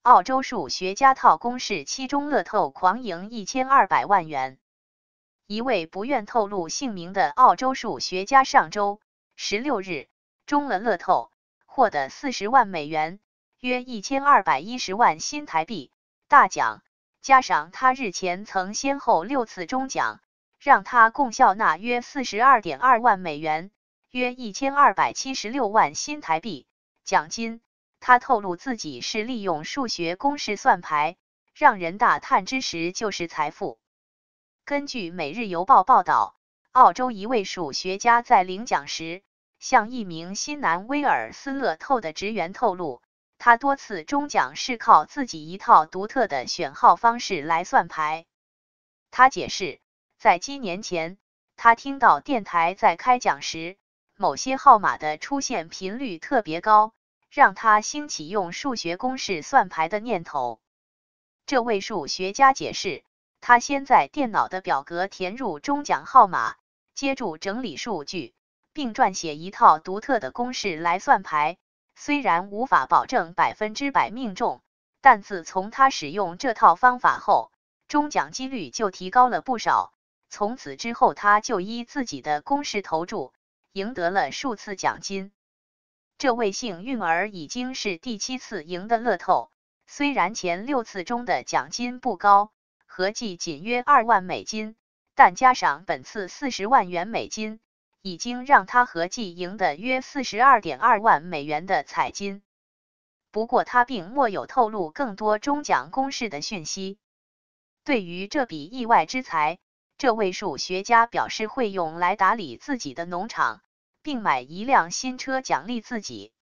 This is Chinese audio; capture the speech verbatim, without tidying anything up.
澳洲数学家套公式七中乐透狂赢一千二百万元。一位不愿透露姓名的澳洲数学家上周十六日中了乐透，获得四十万美元，约一千二百一十万新台币大奖，加上他日前曾先后六次中奖，让他共笑纳约 四十二点二万美元，约一千二百七十六万新台币奖金。他透露自己是利用数学公式算牌，让人大探知识就是财富。根据《每日邮报》报道，澳洲一位数学家在领奖时，向一名新南威尔斯乐透的职员透露，他多次中奖是靠自己一套独特的选号方式来算牌。他解释，在几年前，他听到电台在开奖时，某些号码的出现频率特别高，让他兴起用数学公式算牌的念头。这位数学家解释，他先在电脑的表格填入中奖号码，接着整理数据，并撰写一套独特的公式来算牌。虽然无法保证百分之百命中，但自从他使用这套方法后，中奖几率就提高了不少。从此之后，他就依自己的公式投注，赢得了数次奖金。这位幸运儿已经是第七次赢得乐透，虽然前六次中的奖金不高，合计仅约二万美金，但加上本次四十万元美金，已经让他合计赢得约 四十二点二万美元的彩金。不过他并没有透露更多中奖公式的讯息。对于这笔意外之财，这位数学家表示会用来打理自己的农场，并买一辆新车奖励自己。